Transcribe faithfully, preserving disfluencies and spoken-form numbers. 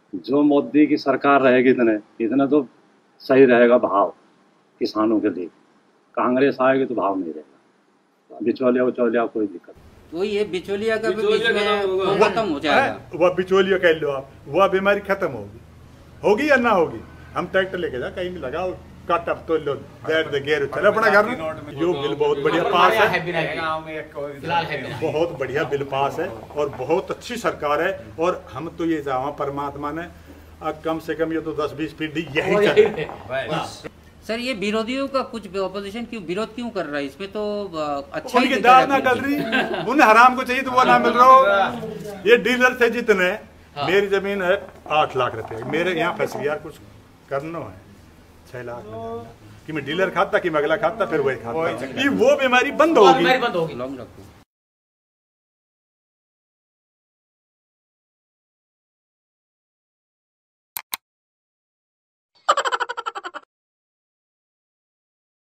जो मोदी की सरकार रहेगी इतने इतने तो सही रहेगा भाव किसानों के लिए। कांग्रेस आएगी तो भाव नहीं रहेगा, बिचौलिया उचौलिया कोई दिक्कत। तो ये बिचौलिया का भी बीच में खत्म हो जाएगा। वह बिचौलिया कह लो आप, वह बीमारी खत्म होगी, होगी या ना होगी। हम ट्रैक्टर लेके जा कहीं भी लगाओ, काट अब तो लो बैठ दे गेर चले अपना घर में। यो बिल बहुत बढ़िया पास है, बहुत बढ़िया बिल पास है और बहुत अच्छी सरकार है। और हम तो ये चाहा परमात्मा ने अब कम से कम ये तो दस बीस पीढ़ी यही चले। सर ये विरोधियों का कुछ ऑपोजिशन क्यों विरोध क्यों कर रहा है इसमें? तो अच्छा उनकी दाल ना गल रही, उन्हें हराम को चाहिए तो वो ना मिल रहा हो। ये डीलर थे जितने, मेरी जमीन है आठ लाख रुपए, मेरे यहाँ फंस गया, कुछ करना है छह लाख में कि मैं डीलर खाता कि मैं अगला खाता फिर वही खाता, वो बीमारी बंद होगी। लॉन्ग रखो।